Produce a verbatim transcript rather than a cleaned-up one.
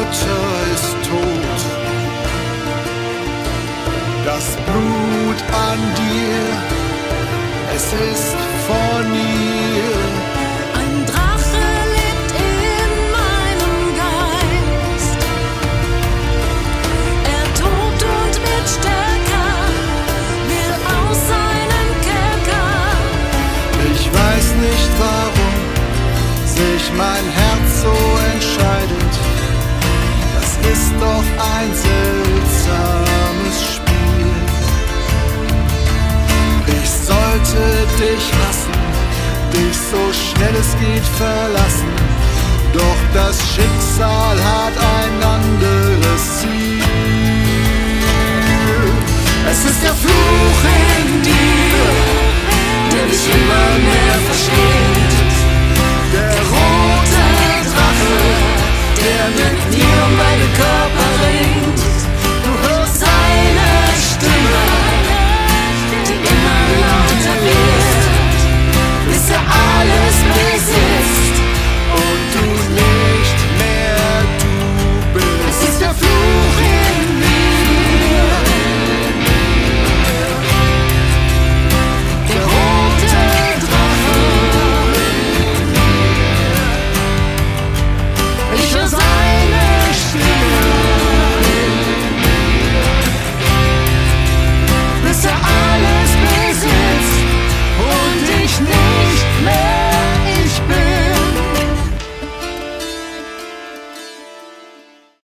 Mutter ist tot. Das Blut an dir, es ist von ihr. Ein Drache lebt in meinem Geist. Er tobt und wird stärker, will aus seinem Kerker. Ich weiß nicht, warum sich mein Herz so entscheidet. Das ist doch ein seltsames Spiel. Ich sollte dich hassen, dich so schnell es geht verlassen. Doch das Schicksal hat ein anderes Ziel. Es ist der Fluch in dir, der dich immer mehr versteht. Der rote Drache, der mir